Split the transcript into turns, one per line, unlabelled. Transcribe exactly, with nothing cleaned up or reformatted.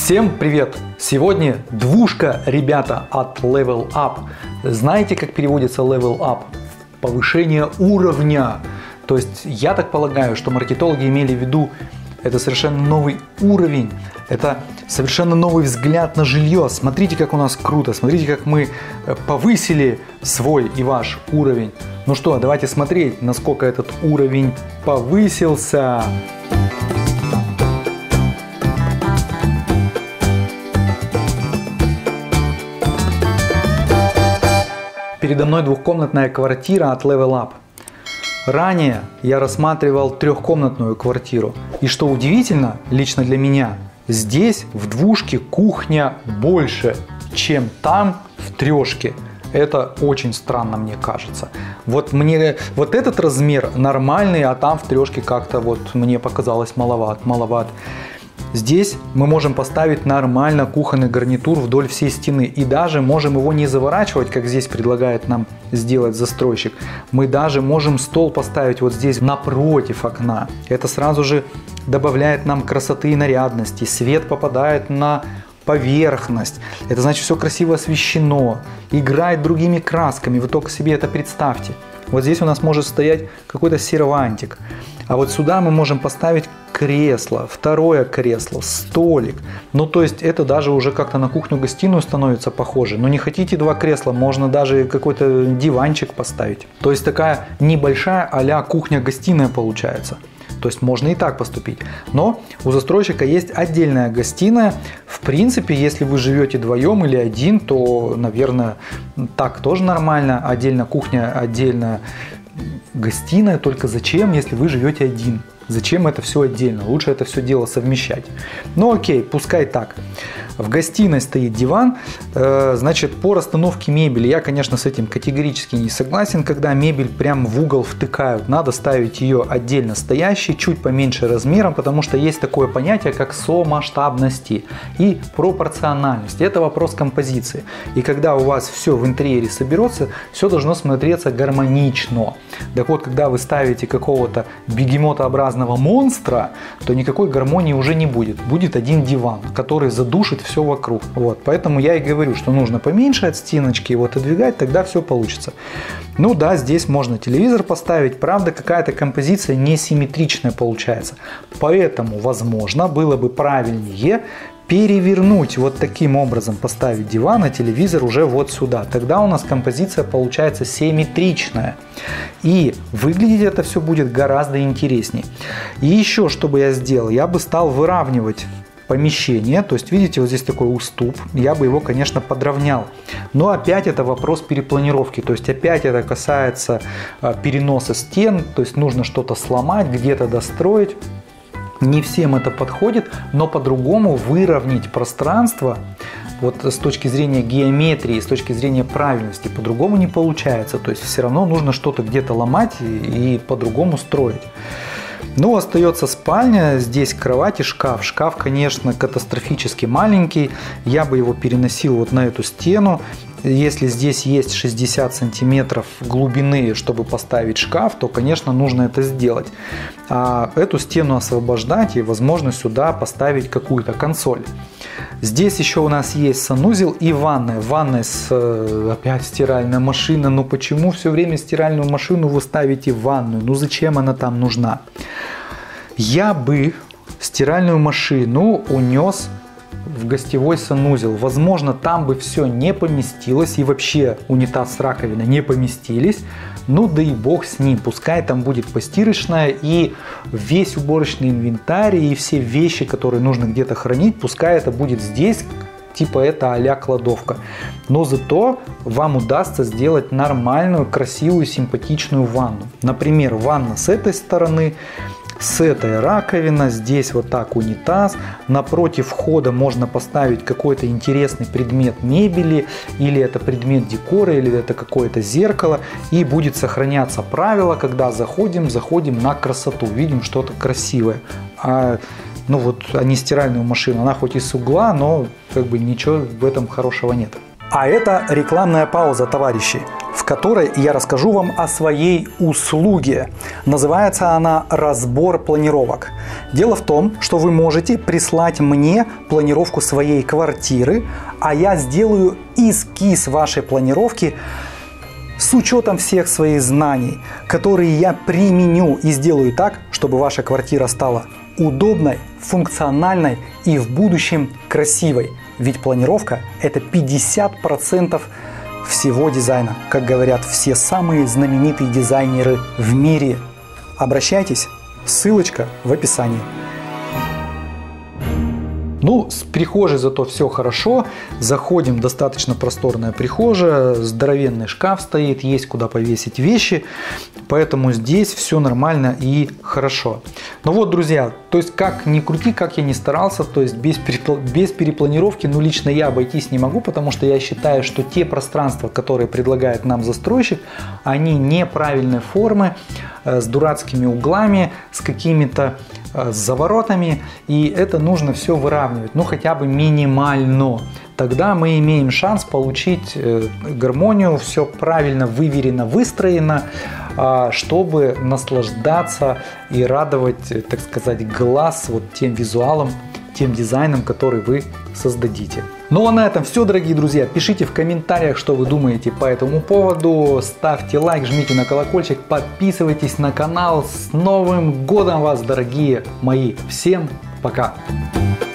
Всем привет! Сегодня двушка, ребята, от Level Up. Знаете, как переводится Level Up? Повышение уровня. То есть, я так полагаю, что маркетологи имели в виду, это совершенно новый уровень, это совершенно новый взгляд на жилье. Смотрите, как у нас круто, смотрите, как мы повысили свой и ваш уровень. Ну что, давайте смотреть, насколько этот уровень повысился. Передо мной двухкомнатная квартира от Level Up. Ранее я рассматривал трехкомнатную квартиру. И что удивительно, лично для меня, здесь в двушке кухня больше, чем там в трешке. Это очень странно, мне кажется. Вот мне вот этот размер нормальный, а там в трешке как-то вот мне показалось маловат, маловат. Здесь мы можем поставить нормально кухонный гарнитур вдоль всей стены. И даже можем его не заворачивать, как здесь предлагает нам сделать застройщик. Мы даже можем стол поставить вот здесь напротив окна. Это сразу же добавляет нам красоты и нарядности. Свет попадает на поверхность. Это значит, все красиво освещено. Играет другими красками. Вы только себе это представьте. Вот здесь у нас может стоять какой-то сервантик. А вот сюда мы можем поставить кресло, второе кресло, столик. Ну, то есть это даже уже как-то на кухню-гостиную становится похоже. Но не хотите два кресла, можно даже какой-то диванчик поставить. То есть такая небольшая а-ля кухня-гостиная получается. То есть можно и так поступить. Но у застройщика есть отдельная гостиная. В принципе, если вы живете вдвоем или один, то, наверное, так тоже нормально. Отдельно кухня, отдельно гостиная. Только зачем, если вы живете один? Зачем это все отдельно? Лучше это все дело совмещать. Ну окей, пускай так. В гостиной стоит диван. Значит, по расстановке мебели я, конечно, с этим категорически не согласен. Когда мебель прям в угол втыкают, надо ставить ее отдельно стоящей, чуть поменьше размером, потому что есть такое понятие, как somасштабности и пропорциональности. Это вопрос композиции. И когда у вас все в интерьере соберется, все должно смотреться гармонично. Так вот, когда вы ставите какого-то бегемотообразного монстра, то никакой гармонии уже не будет. Будет один диван, который задушит все вокруг. Вот. Поэтому я и говорю, что нужно поменьше от стеночки его отодвигать, тогда все получится. Ну да, здесь можно телевизор поставить, правда, какая-то композиция несимметричная получается. Поэтому, возможно, было бы правильнее перевернуть вот таким образом, поставить диван, а телевизор уже вот сюда. Тогда у нас композиция получается симметричная. И выглядеть это все будет гораздо интереснее. И еще, что бы я сделал, я бы стал выравнивать помещение, то есть видите, вот здесь такой уступ, я бы его, конечно, подровнял, но опять это вопрос перепланировки, то есть опять это касается переноса стен, то есть нужно что-то сломать, где-то достроить. Не всем это подходит, но по-другому выровнять пространство, вот с точки зрения геометрии, с точки зрения правильности, по-другому не получается, то есть все равно нужно что-то где-то ломать и, и по-другому строить. Ну, остается спальня, здесь кровать и шкаф. Шкаф, конечно, катастрофически маленький. Я бы его переносил вот на эту стену. Если здесь есть шестьдесят сантиметров глубины, чтобы поставить шкаф, то, конечно, нужно это сделать. А эту стену освобождать и, возможно, сюда поставить какую-то консоль. Здесь еще у нас есть санузел и ванная. Ванная с опять стиральная машина. Ну почему все время стиральную машину вы ставите в ванную? Ну зачем она там нужна? Я бы стиральную машину унес в гостевой санузел. Возможно, там бы все не поместилось, и вообще унитаз с раковиной не поместились. Ну да и бог с ним, пускай там будет постирочная, и весь уборочный инвентарь, и все вещи, которые нужно где-то хранить, пускай это будет здесь, типа это а-ля кладовка. Но зато вам удастся сделать нормальную, красивую, симпатичную ванну. Например, ванна с этой стороны, с этой раковина, здесь вот так унитаз, напротив входа можно поставить какой-то интересный предмет мебели, или это предмет декора, или это какое-то зеркало, и будет сохраняться правило, когда заходим, заходим на красоту, видим что-то красивое. А, ну вот, а не стиральную машину, она хоть и с угла, но как бы ничего в этом хорошего нет. А это рекламная пауза, товарищи. в которой я расскажу вам о своей услуге. Называется она «Разбор планировок». Дело в том, что вы можете прислать мне планировку своей квартиры, а я сделаю эскиз вашей планировки с учетом всех своих знаний, которые я применю и сделаю так, чтобы ваша квартира стала удобной, функциональной и в будущем красивой. Ведь планировка – это пятьдесят процентов всего дизайна, как говорят все самые знаменитые дизайнеры в мире. Обращайтесь, ссылочка в описании. Ну, с прихожей зато все хорошо. Заходим, достаточно просторная прихожая, здоровенный шкаф стоит, есть куда повесить вещи. Поэтому здесь все нормально и хорошо. Ну вот, друзья, то есть как ни крути, как я ни старался, то есть без, перепл... без перепланировки, ну лично я обойтись не могу, потому что я считаю, что те пространства, которые предлагает нам застройщик, они неправильной формы, с дурацкими углами, с какими-то с заворотами, и это нужно все выравнивать, ну хотя бы минимально. Тогда мы имеем шанс получить гармонию, все правильно, выверено, выстроено, чтобы наслаждаться и радовать, так сказать, глаз вот тем визуалом, тем дизайном, который вы создадите. Ну а на этом все, дорогие друзья. Пишите в комментариях, что вы думаете по этому поводу. Ставьте лайк, жмите на колокольчик, подписывайтесь на канал. С Новым годом вас, дорогие мои! Всем пока!